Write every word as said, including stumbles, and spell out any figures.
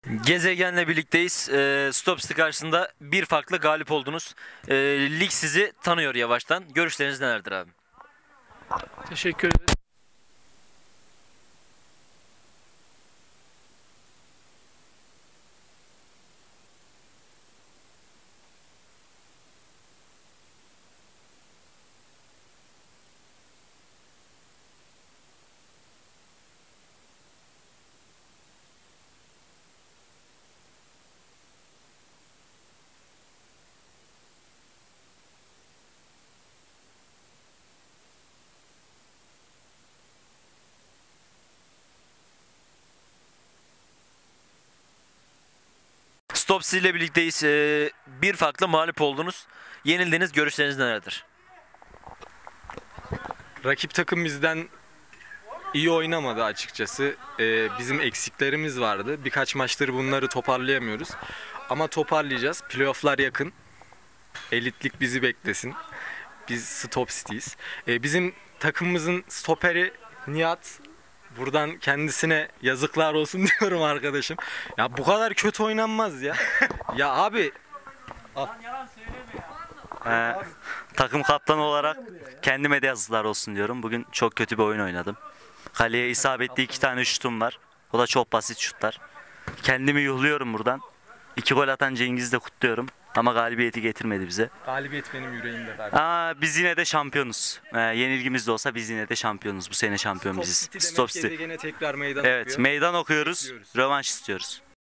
Gezegen'le birlikteyiz. E, Stop City karşısında bir farklı galip oldunuz. E, lig sizi tanıyor yavaştan. Görüşleriniz nelerdir abi? Teşekkür ederim. Stop City ile birlikteyiz. E, bir farklı mağlup oldunuz. Yenildiniz. Görüşleriniz nelerdir? Rakip takım bizden iyi oynamadı açıkçası. Ee, bizim eksiklerimiz vardı. Birkaç maçtır bunları toparlayamıyoruz. Ama toparlayacağız. Playoff'lar yakın. Elitlik bizi beklesin. Biz Stop City'yiz. Ee, bizim takımımızın stoperi Nihat. Buradan kendisine yazıklar olsun diyorum arkadaşım. Ya bu kadar kötü oynanmaz ya. Ya abi Ee, takım kaptanı olarak kendime de yazıklar olsun diyorum. Bugün çok kötü bir oyun oynadım. Kaleye isabetli iki tane şutum var. O da çok basit şutlar. Kendimi yuhluyorum buradan. İki gol atan Cengiz'i de kutluyorum. Ama galibiyeti getirmedi bize. galibiyet benim yüreğimde kardeşim. Aa, biz yine de şampiyonuz. Ee, yenilgimiz de olsa biz yine de şampiyonuz. Bu sene şampiyon biziz. Stop City Stop demek City. gezegene tekrar meydan Evet, okuyor. meydan okuyoruz. Bekliyoruz. Rövanş istiyoruz.